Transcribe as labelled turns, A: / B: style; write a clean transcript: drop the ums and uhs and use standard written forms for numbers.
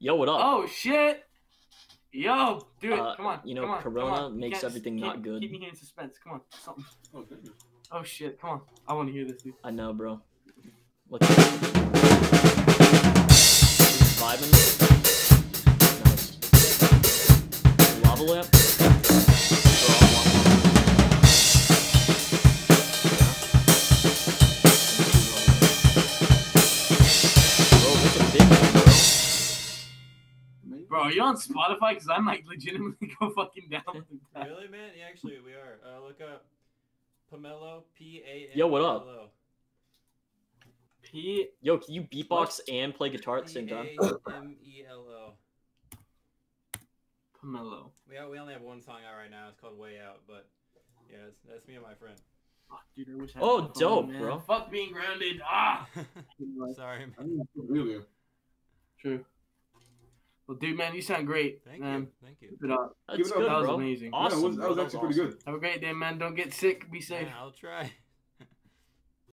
A: Yo, what up?
B: Oh shit! Yo, do it. Come on.
A: You know,
B: come on,
A: Corona
B: come on.
A: makes everything not good.
B: Keep me here in suspense. Come on, something. Oh, goodness. Oh shit! Come on. I want to hear this, dude.
A: I know, bro. Let's go. Vibing. Nice. Lava lamp.
B: Bro, are you on Spotify? Because I might legitimately go fucking down.
C: Really, man? Yeah, actually, we are. Look up Pomelo, P-A-M-E-L-O.
A: Yo, what up? Yo, can you beatbox
B: What?
A: and play guitar at the same time?
C: P-A-M-E-L-O.
B: Pomelo.
C: We only have one song out right now. It's called Way Out, but yeah, that's me and my friend.
B: Fuck, dude, I wish I had
A: Oh,
B: my phone,
A: dope,
B: man.
A: bro.
B: Fuck being grounded. Ah!
C: Sorry, man.
D: Really?
B: True. Well, dude, man, you sound great,
C: Thank
B: man.
C: you. Thank you.
B: Keep it up.
A: That's
D: Give it up.
A: good,
B: That was
A: bro.
B: amazing.
A: Awesome.
D: Yeah, that was
A: bro.
D: actually pretty good.
B: Have a great day, man. Don't get sick. Be safe.
C: Yeah, I'll try.